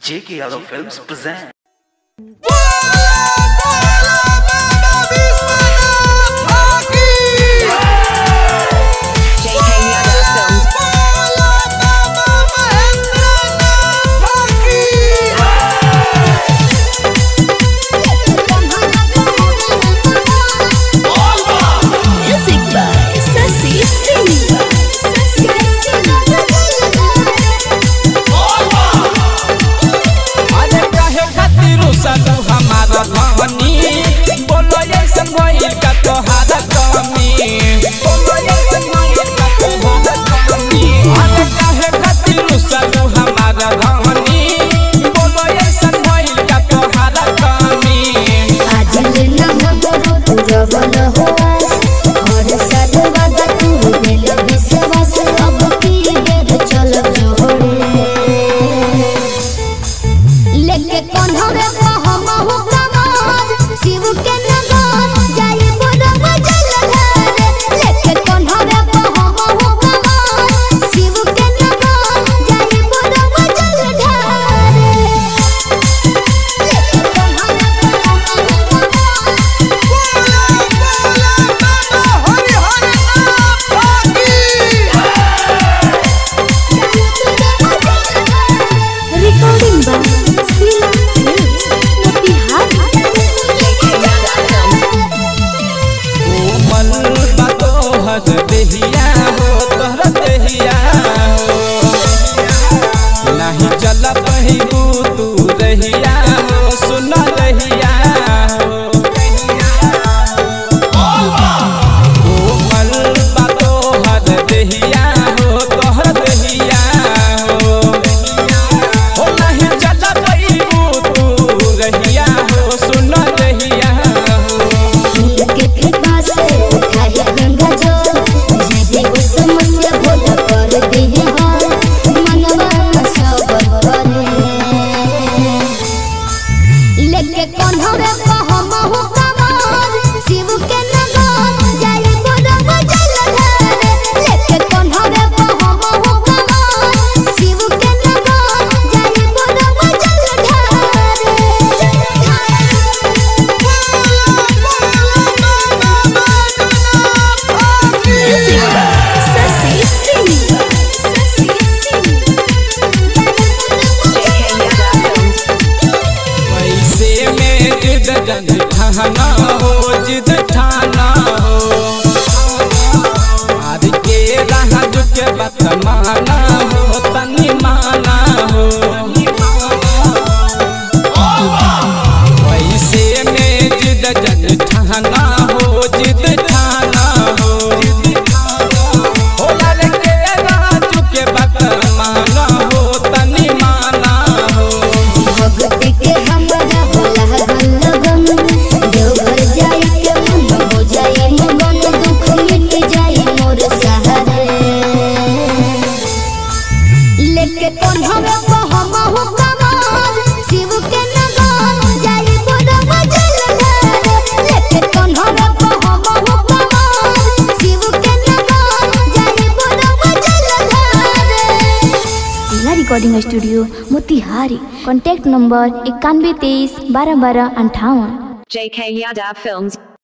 JK Yadav Films present. जिद ठाना हो आज के रहा झुके बात माना हो तनी माना हो वैसे में जिद जन ठाना हो जिद ठाना हो लाल के रहा झुके बात माना हो तनी माना हो भक्ति के हमरा होला लगन देवघर जाई के मन हो जाई मगन दुख मिट जाई मोर सहारे लेके कोन्हवे को हम हो कमार शिव के नगर जाई बोरम जलधार लेके कोन्हवे को हम हो कमार शिव के नगर जाई बोरम जलधार। जिला recording studio Motihari. Contact number 9123 12 12 58। JK Yadav Films।